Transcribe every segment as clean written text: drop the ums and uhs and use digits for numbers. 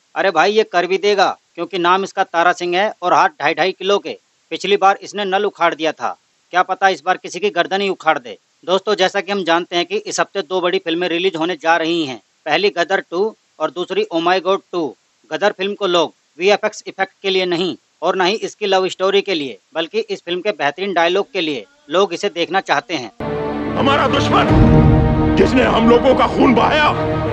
अरे भाई ये कर भी देगा, क्योंकि नाम इसका तारा सिंह है और हाथ 2.5-2.5 किलो के। पिछली बार इसने नल उखाड़ दिया था, क्या पता इस बार किसी की गर्दन ही उखाड़ दे। दोस्तों जैसा कि हम जानते हैं कि इस हफ्ते 2 बड़ी फिल्में रिलीज होने जा रही हैं। पहली गदर 2 और दूसरी ओ माई गॉड 2। गदर फिल्म को लोग वीएफएक्स इफेक्ट के लिए नहीं और न ही इसकी लव स्टोरी के लिए, बल्कि इस फिल्म के बेहतरीन डायलॉग के लिए लोग इसे देखना चाहते हैं। हमारा दुश्मन जिसने हम लोगों का खून बहाया,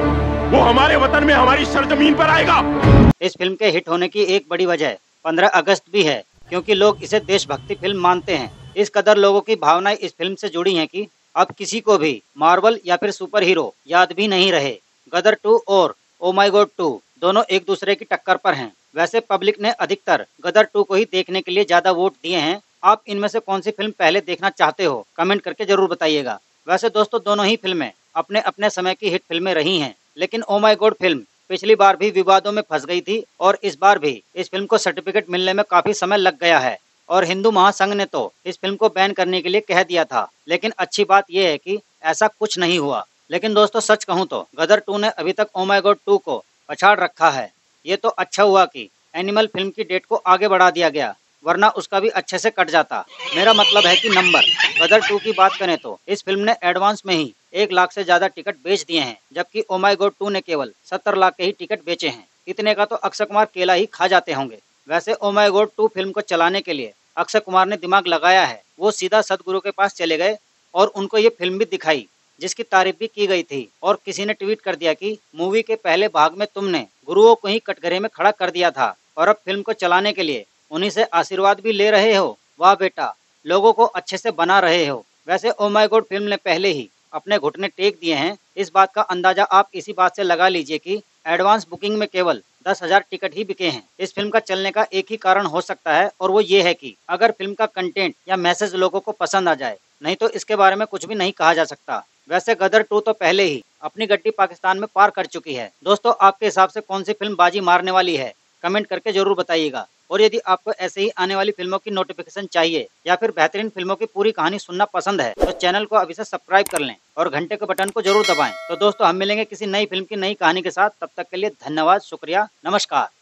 वो हमारे वतन में हमारी सरजमीन पर आएगा। इस फिल्म के हिट होने की एक बड़ी वजह 15 अगस्त भी है, क्योंकि लोग इसे देशभक्ति फिल्म मानते हैं। इस कदर लोगों की भावनाएं इस फिल्म से जुड़ी हैं कि अब किसी को भी मार्वल या फिर सुपर हीरो याद भी नहीं रहे। गदर 2 और ओ माई गॉड 2 दोनों एक दूसरे की टक्कर पर हैं। वैसे पब्लिक ने अधिकतर गदर 2 को ही देखने के लिए ज्यादा वोट दिए हैं। आप इनमें से कौन सी फिल्म पहले देखना चाहते हो, कमेंट करके जरूर बताइएगा। वैसे दोस्तों दोनों ही फिल्में अपने अपने समय की हिट फिल्में रही हैं, लेकिन ओ माई गॉड फिल्म पिछली बार भी विवादों में फंस गई थी और इस बार भी इस फिल्म को सर्टिफिकेट मिलने में काफी समय लग गया है और हिंदू महासंघ ने तो इस फिल्म को बैन करने के लिए कह दिया था। लेकिन अच्छी बात यह है कि ऐसा कुछ नहीं हुआ। लेकिन दोस्तों सच कहूँ तो गदर 2 ने अभी तक ओ माई गॉड 2 को पछाड़ रखा है। ये तो अच्छा हुआ कि एनिमल फिल्म की डेट को आगे बढ़ा दिया गया, वरना उसका भी अच्छे से कट जाता। मेरा मतलब है कि नंबर। गदर 2 की बात करें तो इस फिल्म ने एडवांस में ही 1 लाख से ज्यादा टिकट बेच दिए हैं, जबकि ओ माई गॉड 2 ने केवल 70 लाख के ही टिकट बेचे हैं। इतने का तो अक्षय कुमार केला ही खा जाते होंगे। वैसे ओ माई गॉड 2 फिल्म को चलाने के लिए अक्षय कुमार ने दिमाग लगाया है। वो सीधा सदगुरु के पास चले गए और उनको ये फिल्म भी दिखाई, जिसकी तारीफ भी की गई थी। और किसी ने ट्वीट कर दिया कि मूवी के पहले भाग में तुमने गुरुओं को ही कटघरे में खड़ा कर दिया था और अब फिल्म को चलाने के लिए उन्हीं से आशीर्वाद भी ले रहे हो। वाह बेटा, लोगों को अच्छे से बना रहे हो। वैसे ओ माई गॉड फिल्म ने पहले ही अपने घुटने टेक दिए हैं। इस बात का अंदाजा आप इसी बात से लगा लीजिए कि एडवांस बुकिंग में केवल 10,000 टिकट ही बिके हैं। इस फिल्म का चलने का एक ही कारण हो सकता है और वो ये है कि अगर फिल्म का कंटेंट या मैसेज लोगों को पसंद आ जाए, नहीं तो इसके बारे में कुछ भी नहीं कहा जा सकता। वैसे गदर 2 तो पहले ही अपनी गड्डी पाकिस्तान में पार कर चुकी है। दोस्तों आपके हिसाब से कौन सी फिल्म बाजी मारने वाली है, कमेंट करके जरूर बताइएगा। और यदि आपको ऐसे ही आने वाली फिल्मों की नोटिफिकेशन चाहिए या फिर बेहतरीन फिल्मों की पूरी कहानी सुनना पसंद है, तो चैनल को अभी से सब्सक्राइब कर लें और घंटे के बटन को जरूर दबाएं। तो दोस्तों हम मिलेंगे किसी नई फिल्म की नई कहानी के साथ। तब तक के लिए धन्यवाद, शुक्रिया, नमस्कार।